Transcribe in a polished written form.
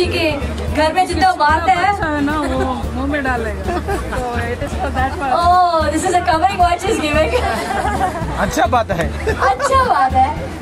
जी के घर में जितना उबालते हैं अच्छा है ना, वो मुंह में डालेगा। तो it is for that part. Oh, this is a covering what she is giving. अच्छा बात है। अच्छा बात है।